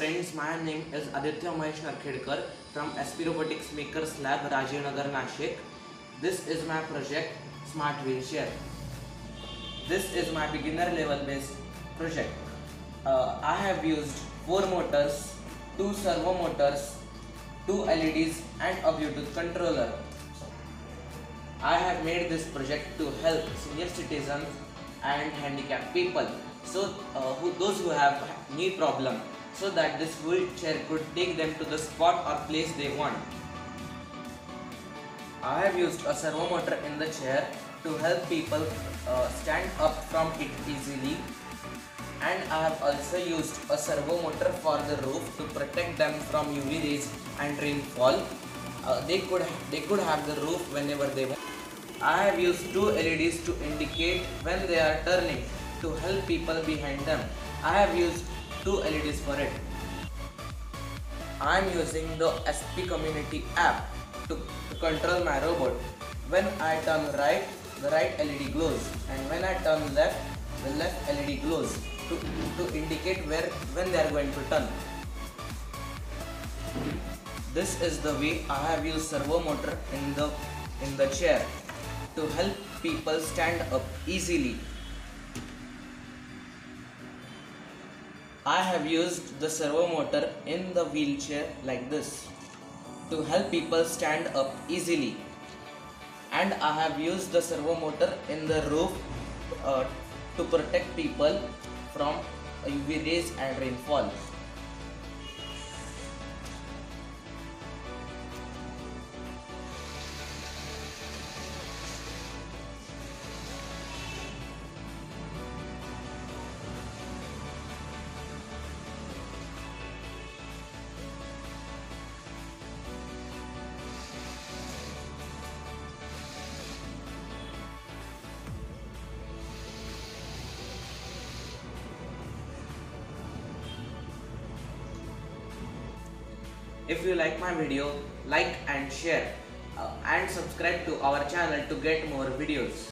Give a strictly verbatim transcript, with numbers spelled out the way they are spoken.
friends, my name is Aditya Narkhedkar from S P Robotics Maker Lab, Rajiv Nagar Nashik. This is my project Smart Wheelchair. This is my beginner level based project. Uh, I have used four motors, two servo motors, two L E Ds and a Bluetooth controller. I have made this project to help senior citizens and handicapped people, so uh, who, those who have knee problem, so that this wheelchair could take them to the spot or place they want. I have used a servo motor in the chair to help people uh, stand up from it easily, and I have also used a servo motor for the roof to protect them from U V rays and rainfall. Uh, they could they could have the roof whenever they want. I have used two L E Ds to indicate when they are turning to help people behind them. I have used two L E Ds for it. I am using the S P Community app to, to control my robot. When I turn right, the right L E D glows, and when I turn left, the left L E D glows to, to indicate where when they are going to turn. This is the way I have used servo motor in the in the chair to help people stand up easily. I have used the servo motor in the wheelchair like this to help people stand up easily, and I have used the servo motor in the roof uh, to protect people from U V rays and rainfall. If you like my video, like and share uh, and subscribe to our channel to get more videos.